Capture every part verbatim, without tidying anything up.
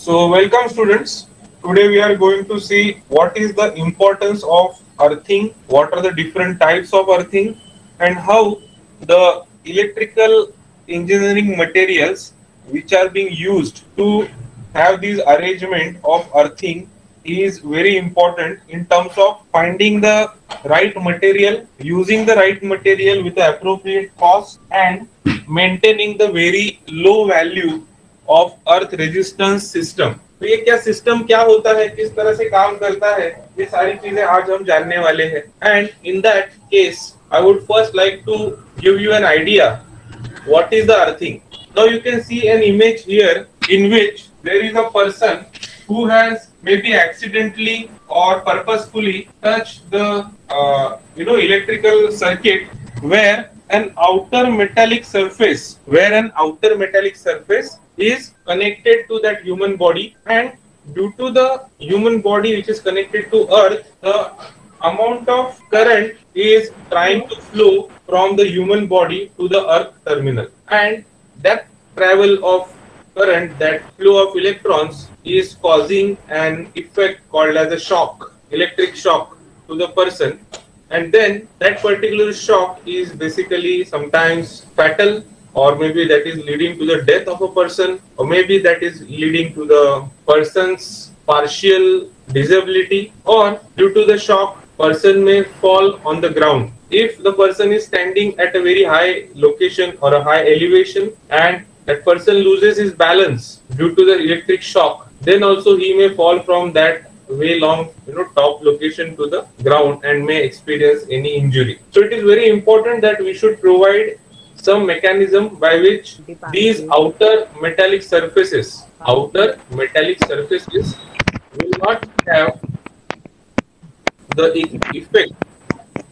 So welcome students. Today we are going to see what is the importance of earthing, what are the different types of earthing, and how the electrical engineering materials which are being used to have this arrangement of earthing is very important in terms of finding the right material, using the right material with the appropriate cost, and maintaining the very low value of earth resistance system. तो ये क्या system क्या होता है, किस तरह से काम करता है, ये सारी चीजें आज हम जानने वाले हैं। And in that case I would first like to give you an idea what is the earthing. Now you can see an image here in which there is a person who has maybe accidentally or purposefully touched the uh, you know electrical circuit where an outer metallic surface where an outer metallic surface is connected to that human body, and due to the human body which is connected to earth, the amount of current is trying to flow from the human body to the earth terminal, and that travel of current, that flow of electrons is causing an effect called as a shock, electric shock to the person, and then that particular shock is basically sometimes fatal, or maybe that is leading to the death of a person, or maybe that is leading to the person's partial disability, or due to the shock person may fall on the ground. If the person is standing at a very high location or a high elevation and that person loses his balance due to the electric shock, then also he may fall from that way long you know top location to the ground and may experience any injury. So it is very important that we should provide some mechanism by which these outer metallic surfaces outer metallic surfaces will not have the effect,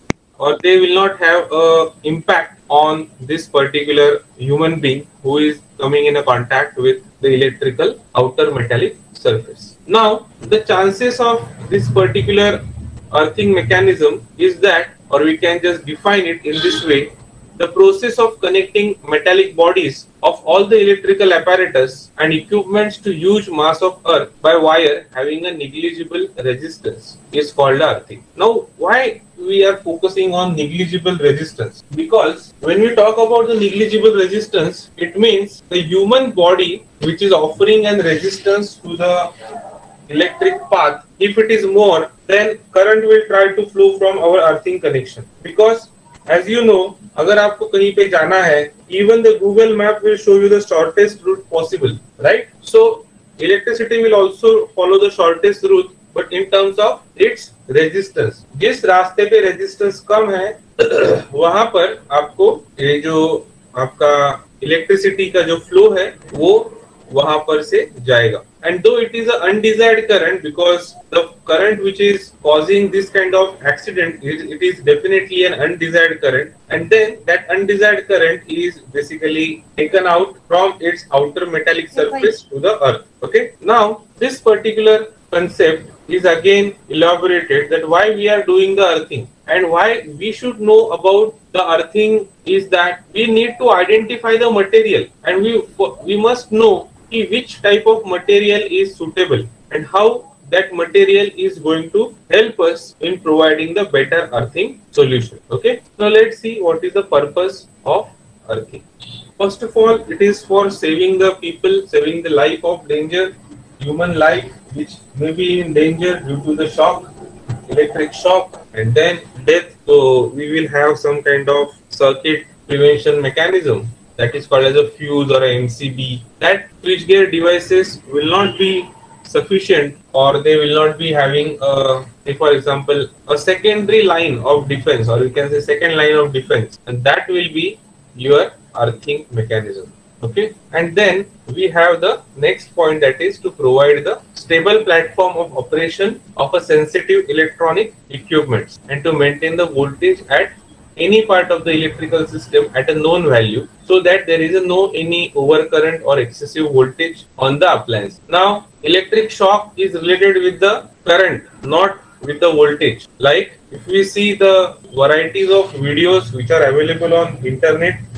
or they will not have a impact on this particular human being who is coming in a contact with the electrical outer metallic surface. Now the chances of this particular earthing mechanism is that, or we can just define it in this way, the process of connecting metallic bodies of all the electrical apparatus and equipments to huge mass of earth by wire having a negligible resistance is called earthing. Now why we are focusing on negligible resistance? Because when we talk about the negligible resistance, it means the human body which is offering an resistance to the electric path, if it is more, then current will try to flow from our earthing connection. Because as you know, अगर आपको कहीं पे जाना है, even the Google map will show you the shortest route possible, right? So electricity will also follow the shortest route, but in terms of its resistance, जिस रास्ते पे resistance कम है वहां पर आपको ये जो आपका इलेक्ट्रिसिटी का जो फ्लो है वो वहां पर से जाएगा. And though it is an undesired current, because the current which is causing this kind of accident, it, it is definitely an undesired current, and then that undesired current is basically taken out from its outer metallic surface to the earth. Okay, now this particular concept is again elaborated, that why we are doing the earthing and why we should know about the earthing is that we need to identify the material, and we we must know which type of material is suitable and how that material is going to help us in providing the better earthing solution. Okay, now let's see what is the purpose of earthing. First of all, it is for saving the people, saving the life of danger, human life which may be in danger due to the shock, electric shock, and then death. So we will have some kind of circuit prevention mechanism, that is called as a fuse or a M C B. That switchgear devices will not be sufficient, or they will not be having a, say for example, a secondary line of defense, or you can say second line of defense, and that will be your earthing mechanism. Okay, and then we have the next point, that is to provide the stable platform of operation of a sensitive electronic equipment and to maintain the voltage at any part of the electrical system at a known value, so that there is a no any overcurrent or excessive voltage on the appliance. Now electric shock is related with the current, not with the voltage. Like if we see the varieties of videos which are available on internet,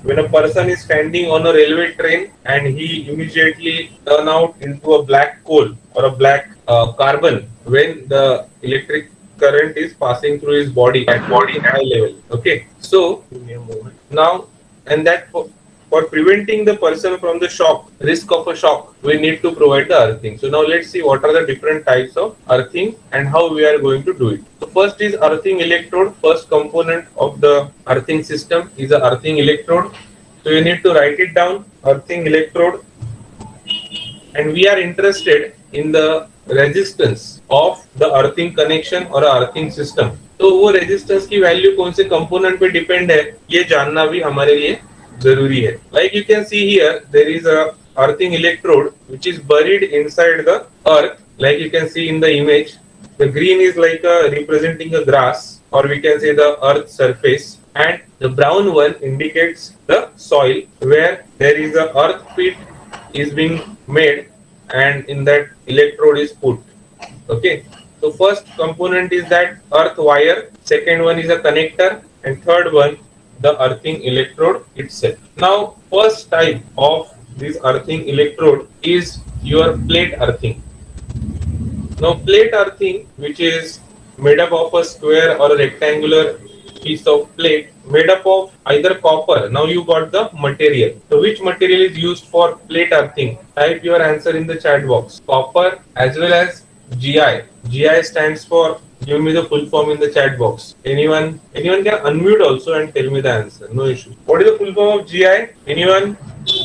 when a person is standing on a railway train and he immediately turn out into a black coal or a black uh, carbon when the electric current is passing through his body at body high level. Okay, so give me a moment now, and that for, for preventing the person from the shock, risk of a shock, we need to provide the earthing. So now let's see what are the different types of earthing and how we are going to do it. So first is earthing electrode. First component of the earthing system is a earthing electrode. So you need to write it down, earthing electrode, and we are interested in the resistance of the earthing connection or earthing system. तो वो resistance की value कौन से component पे depend है, ये जानना भी हमारे लिए जरूरी है. Like you can see here, there is a earthing electrode which is buried inside the earth. Like you can see in the image, the green is like a representing a grass, or we can say the earth surface, and the brown one indicates the soil where there is a earth pit is being made, and in that electrode is put. Okay, so first component is that earth wire, second one is a connector, and third one the earthing electrode itself. Now first type of this earthing electrode is your plate earthing. Now plate earthing, which is made up of a square or a rectangular piece of plate made up of either copper. Now you got the material. So which material is used for plate earthing? Type your answer in the chat box. Copper as well as G I. G I stands for, give me the full form in the chat box. Anyone anyone can unmute also and tell me the answer. No issue. What is the full form of G I? Anyone?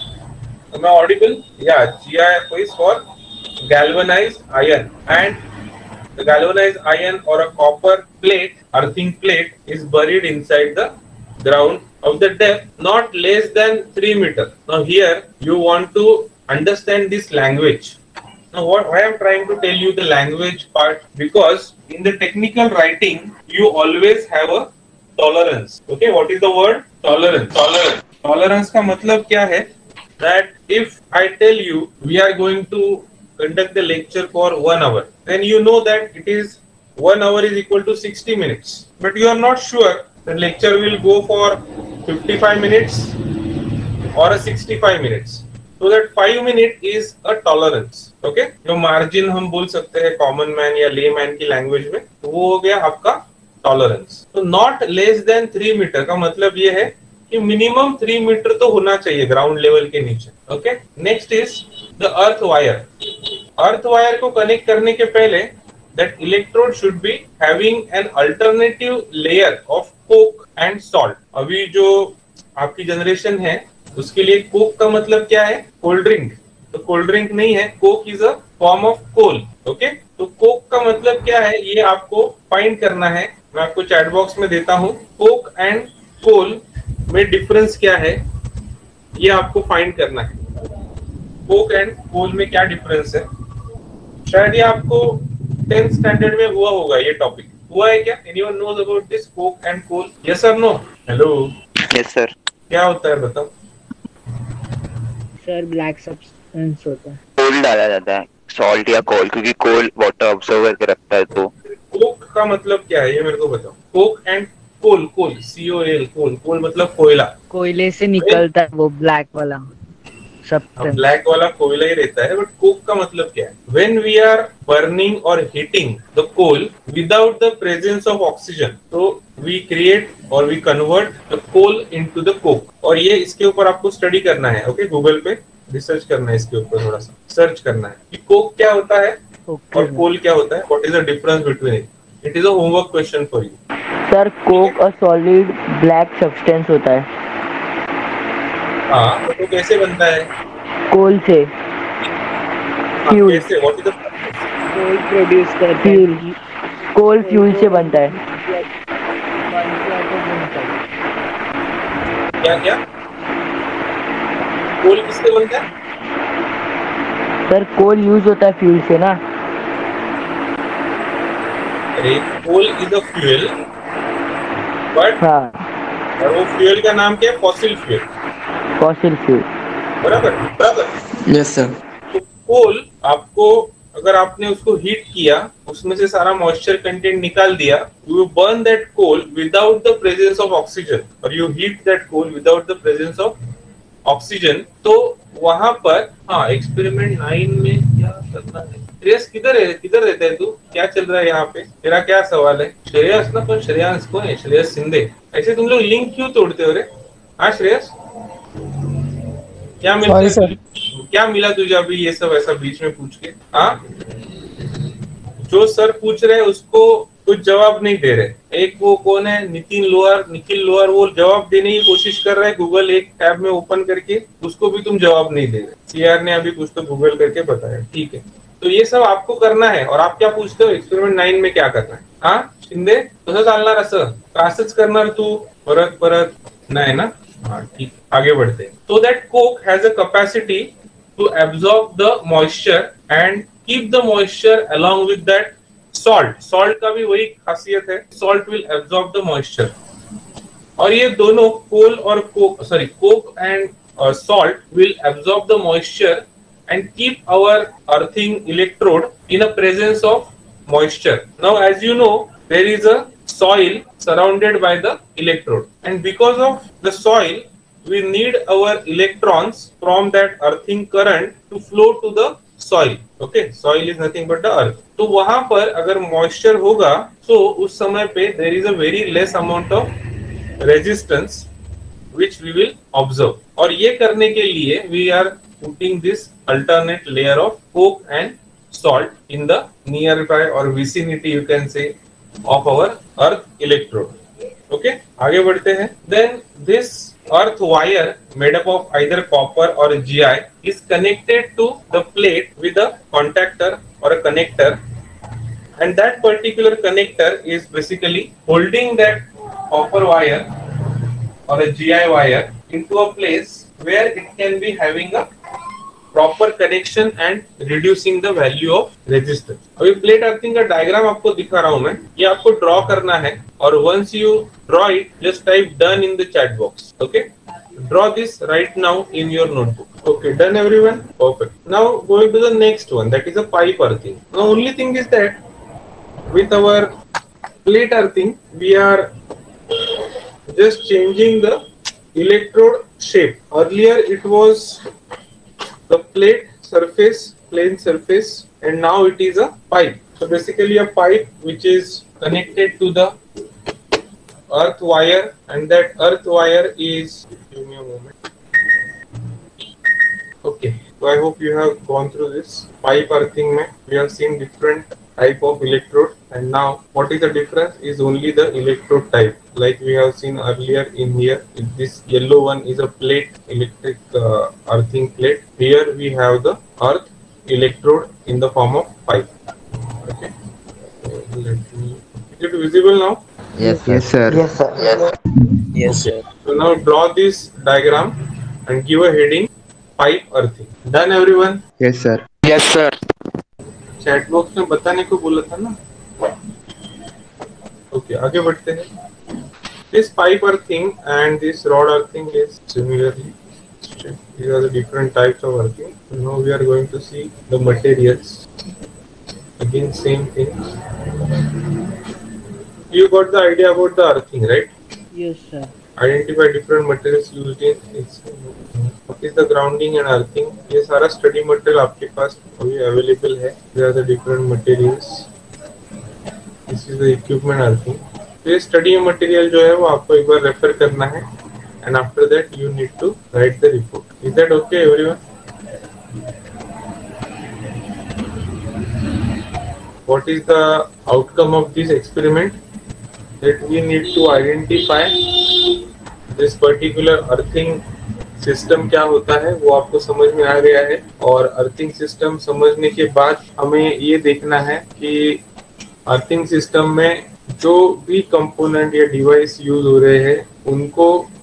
Am I audible? Yeah, G I is for galvanized iron, and the galvanized iron or a copper plate, earthing plate, is buried inside the ground of the depth not less than three meters. Now here you want to understand this language. Now what why I am trying to tell you the language part, because in the technical writing you always have a tolerance. Okay, what is the word? Tolerance. Tolerance. Tolerance का मतलब क्या है? That if I tell you we are going to conduct the lecture for one hour, then you know that it is one hour is equal to sixty minutes, but you are not sure the lecture will go for fifty-five minutes or a sixty-five minutes. So that five minute is a tolerance. Okay, जो margin हम बोल सकते हैं common man या layman की language में, तो वो हो गया आपका tolerance. तो not less than three meter का मतलब ये है कि minimum three meter तो होना चाहिए ground level के नीचे. Okay, next is the earth wire. Earth wire को connect करने के पहले that electrode should be having an alternative layer of coke and salt. अभी जो आपकी जनरेशन है उसके लिए कोक का मतलब क्या है? Cold drink. तो कोल्ड ड्रिंक नहीं है, coke is a form of coal. Okay, तो कोक का मतलब क्या है ये आपको फाइंड करना है. मैं आपको चैट बॉक्स में देता हूँ. कोक एंड कोल में डिफरेंस क्या है ये आपको फाइंड करना है. कोक एंड कोल में क्या डिफरेंस है? शायद ये आपको टेंथ स्टैंडर्ड में हुआ होगा. ये टॉपिक हुआ है क्या? Anyone knows about this coke and coal? Yes और नो? हेलो. Yes sir. क्या होता है बताओ सर? ब्लैक सब्सटेंस होता है. कोल डाला जाता है, सॉल्ट या कोल, क्योंकि कोल वाटर ऑब्जर्व करके रखता है. तो कोक का मतलब क्या है ये मेरे को बताओ. Coke and coal. Coal C O L coal. Coal मतलब कोयला. कोयले से निकलता है वो ब्लैक वाला सब्सटेंस. ब्लैक वाला कोयला ही रहता है. बट कोक का मतलब क्या है? व्हेन वी आर बर्निंग और heating the coal without the presence of oxygen, तो वी क्रिएट और we convert the coal into the coke. और ये इसके ऊपर आपको स्टडी करना है. ओके, गूगल पे रिसर्च करना है, इसके ऊपर थोड़ा सा सर्च करना है कि कोक क्या होता है और कोल क्या होता है. What is the difference between it? It is a homework question for you. Sir, coke a solid black substance होता है. हाँ, तो कैसे बनता है? कोल से. फ्यूल. कैसे? What is the coal produce करते हैं. कोल फ्यूल से बनता है. क्या क्या? कोल किससे बनता है? सर, कोल यूज होता है फ्यूल से ना. अरे coal is a fuel, but हाँ, और वो फ्यूल का नाम क्या है? Fossil fuel. Fossil fuel. बराबर बराबर. Yes sir. तो कोल आपको, अगर आपने उसको हीट किया उसमें से सारा मॉइस्चर कंटेंट निकाल दिया, you burn that coal without the presence of oxygen और you heat that coal without the presence of oxygen, तो वहां पर हाँ एक्सपेरिमेंट नाइन में क्या करना है। श्रेयस किधर है, किधर रहता है तू, क्या चल रहा है यहाँ पे, तेरा क्या सवाल है। श्रेयस ना, कौन श्रेयांश कौन है, श्रेयस शिंदे। ऐसे तुम लोग लिंक क्यों तोड़ते हो रे। हाँ श्रेयस, क्या मिलता है, क्या मिला तुझे अभी ये सब ऐसा बीच में पूछ के। हाँ, जो सर पूछ रहे हैं उसको कुछ जवाब नहीं दे रहे। एक वो कौन है, नितिन लोहार, निखिल लोहार, वो जवाब देने की कोशिश कर रहा है गूगल एक टैब में ओपन करके, उसको भी तुम जवाब नहीं दे रहे। सीआर ने अभी कुछ तो गूगल करके बताया, ठीक है। तो ये सब आपको करना है और आप क्या पूछते हो एक्सपेरिमेंट नाइन में क्या करना है। हाँ शिंदे, कसं चालणार असं, असंच करणार तू परत परत, नाही ना। हाँ ठीक, आगे बढ़ते हैं। So that coke has a capacity to absorb the moisture and keep the moisture along with that salt. Salt का भी वही खासियत है, salt will absorb the moisture. और ये दोनों कोल और coke, sorry coke and salt will absorb the moisture and keep our earthing electrode in a presence of moisture. Now as you know, there is a soil surrounded by the electrode, and because of the soil we need our electrons from that earthing current to flow to the soil. Okay, soil is nothing but the earth. तो वहां पर अगर moisture होगा तो उस समय पे there is a very less amount of resistance which we will observe. और ये करने के लिए we are putting this alternate layer of coke and salt in the nearby or vicinity, you can say, of our earth electrode. Okay, आगे बढ़ते हैं। Then this earth wire made up of either copper or G I is connected to the plate with a contactor or a connector, and that particular connector is basically holding that copper wire or a G I wire into a place where it can be having a proper connection and reducing the value of resistance. अभी plate earthing का diagram आपको दिखा रहा हूं मैं, ये आपको draw करना है और once you draw it, just type done in the chat box. Okay, draw this right now in your notebook. Okay, done everyone? Perfect. Now going to the next one, that is a pipe earthing. The only thing is that with our plate earthing, we are just changing the electrode shape. Earlier it was the plate surface, plain surface, and now it is a pipe. So basically a pipe which is connected to the earth wire, and that earth wire is, give me a moment. Okay, so I hope you have gone through this. Pipe earthing mein we have seen different type of electrode, and now what is the difference is only the electrode type. Like we have seen earlier in here, this yellow one is a plate, electric uh, earthing plate. Here we have the earth electrode in the form of pipe. Okay, let me, is it visible now? Yes, yes, sir. Yes, sir. Yes. Yes, sir. So now draw this diagram and give a heading pipe earthing. Done everyone? Yes, sir. Yes, sir. Chat box में बताने को बोला था ना। Okay, आगे बढ़ते हैं। This pipe earthing and this rod earthing is similarly. These are the different types of earthing. Now we are going to see the materials. Again, same thing. You got the idea about the earthing, right? Yes, sir. Identify different materials used in its. What is the grounding and earthing? ये सारा study material आपके पास अभी available है. There are the different materials. This is the equipment earthing. तो ये study material जो है वो आपको एक बार रेफर करना है, and after that you need to write the report. Is that okay, everyone? What is the outcome of this experiment? That we need to identify this particular earthing system क्या होता है, वो आपको समझ में आ गया है. और अर्थिंग सिस्टम समझने के बाद हमें ये देखना है कि अर्थिंग सिस्टम में जो भी कंपोनेंट या डिवाइस यूज हो रहे हैं उनको,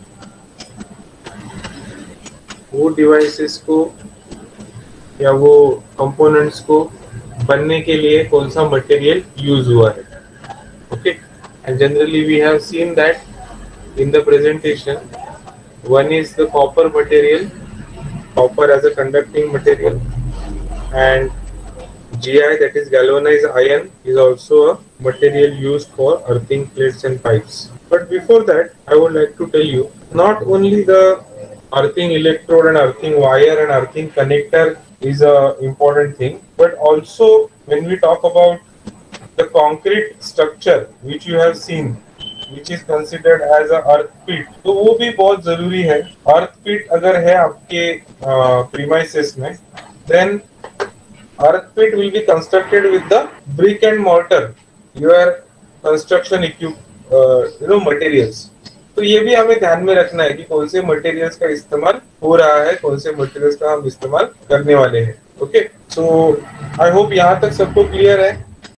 वो डिवाइसेस को या वो कंपोनेंट्स को बनने के लिए कौन सा मटेरियल यूज हुआ है. Okay, and generally we have seen that in the presentation. One is the copper material, copper as a conducting material, and G I, that is galvanized iron, is also a material used for earthing plates and pipes. But before that, I would like to tell you, not only the earthing electrode and earthing wire and earthing connector is a important thing, but also when we talk about the concrete structure which you have seen, which is considered as a earth pit, तो वो भी बहुत जरूरी है. अर्थ पिट अगर है आपके premises में, then earth pit will be constructed with the brick and mortar, your construction equip uh, you know materials. तो ये भी हमें ध्यान में रखना है कि कौन से मटेरियल्स का इस्तेमाल हो रहा है, कौन से मटेरियल्स का हम इस्तेमाल करने वाले हैं. ओके, सो आई होप यहाँ तक सबको क्लियर है.